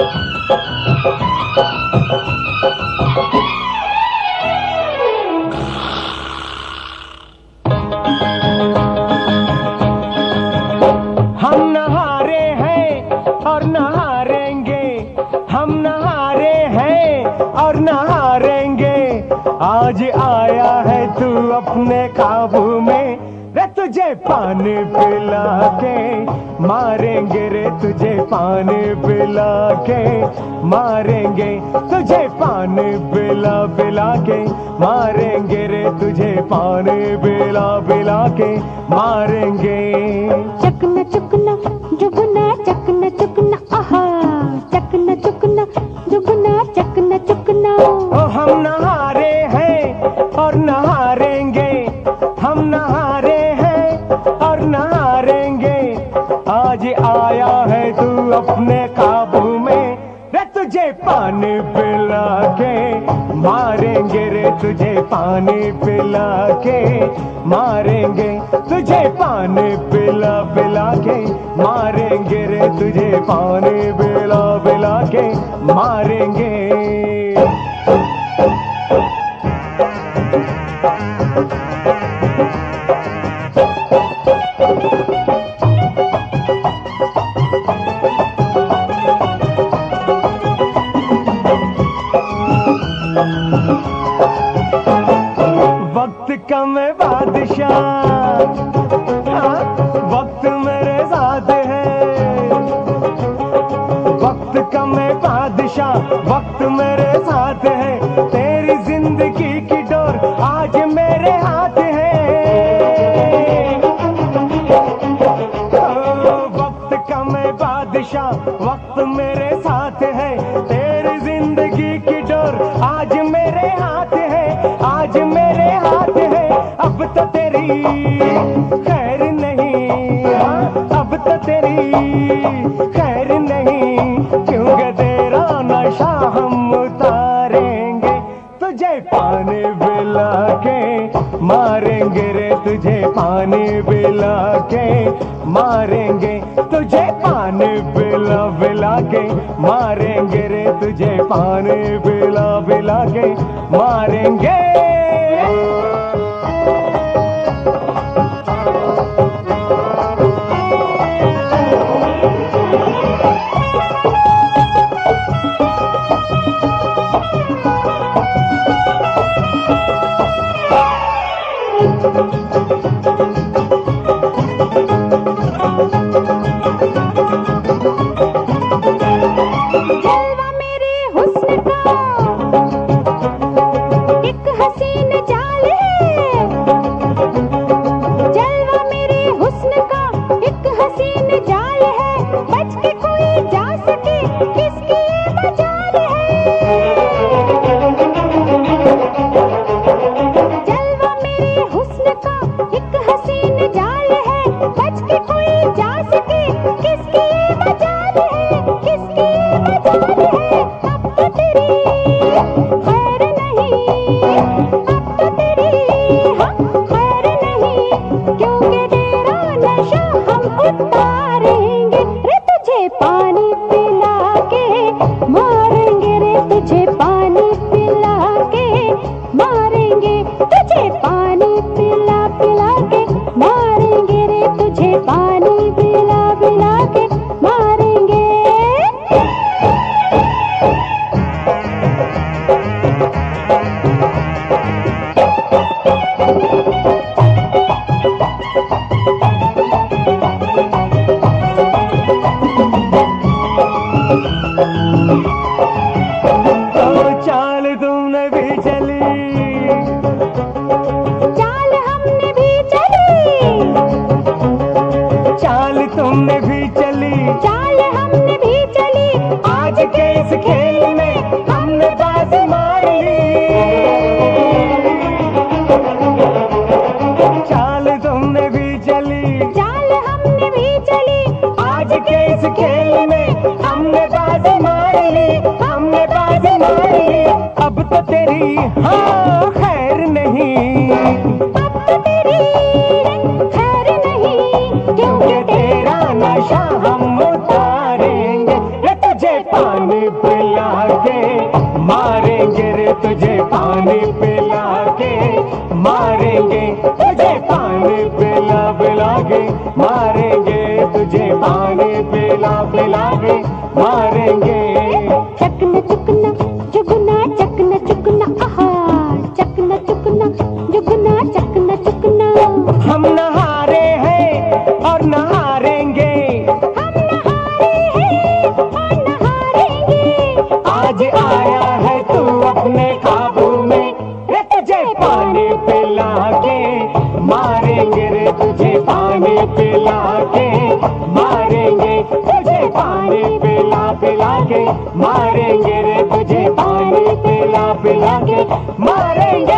हम न हारे हैं और न हारेंगे, हम न हारे हैं और न हारेंगे। आज आया है तू अपने काबू में, रे तुझे पानी पिला के मारेंगे, रे तुझे पानी पिला के मारेंगे, तुझे पानी पिला पिला के मारेंगे, रे तुझे पानी पिला पिला के मारेंगे। चकना चुकना जुगना चकना चुकना, आहा चकना चुकना जुगना चकना चुकना। ओ हम न हारे हैं और न हारेंगे, हम न हारे हैं और न हारेंगे। आज आया है तू अपने काबू में, रे तुझे पानी पिला के मारेंगे, रे तुझे पानी पिला के मारेंगे, तुझे पानी पिला पिला के मारेंगे, रे तुझे पानी पिला पिला के मारेंगे। वक्त का मैं बादशाह, हाँ, वक्त मेरे साथ है। वक्त का मैं बादशाह, वक्त मेरे साथ है। तेरी जिंदगी की डोर आज मेरे हाथ है। वक्त का मैं बादशाह, वक्त मेरे साथ है। तेरी जिंदगी की डोर आज मेरे हाथ है, आज मेरे हाथ है। अब तो तेरी खैर नहीं, अब तो तेरी खैर नहीं, क्योंकि तेरा नशा हम उतारेंगे। तुझे पानी पिला के मारेंगे, रे तुझे पानी पिला के मारेंगे, तुझे पानी पिला पिला के मारेंगे, रे तुझे पानी पिला पिला के मारेंगे। जलवा मेरे हुस्न का एक हसीन जाल है। जलवा मेरे हुस्न का एक हसीन जाल है। बच के कोई जा सके किसकी ये मजाल है। जलवा मेरे हुस्न का एक हसीन जाल है। बच के कोई जा सके किसकी ये मजाल है, किसकी ये मजाल है। अब तो तेरी खैर नहीं, अब तो तेरी खैर नहीं, क्योंकि तेरा नशा हम उतारेंगे, रे तुझे पानी पिला के मारेंगे, रे तुझे पानी पिला के मारेंगे, तुझे पानी पिला पिला के मारेंगे, रे तुझे पानी पिला पिला के मारेंगे। चाल तुमने भी चली, चाल हमने भी चली, चाल तुमने भी चली, चाल हमने भी चली। आज के इस खेल में हमने बाजी मार ली। चाल तुमने भी चली, चाल हमने भी चली, आज के इस खेल में हमने बाजी मार ली, हमने बाजी मार ली। अब तो तेरी हाँ खैर नहीं, अब तो तेरी खैर नहीं, क्योंकि तेरा नशा हम उतारेंगे, रे तुझे तुझे पानी पिला के मारेंगे रे, तुझे पानी पिला के मारेंगे, तुझे पानी पिला पिला के मारेंगे, तुझे पानी पिला पिला के मारेंगे। चकना चुकना जुगना चकना चुकना, आहा चकना चुकना जुगना चकना चुकना। हम नहारे हैं और नहारेंगे, हम नहारे हैं और नहारेंगे। आज आया है तू अपने काबू में रे, तुझे पानी पिला के मारेंगे रे, तुझे पानी पिला के मारेंगे, तुझे पानी पिला पिला के मारेंगे रे, तुझे पानी पिला पिला के मारेंगे।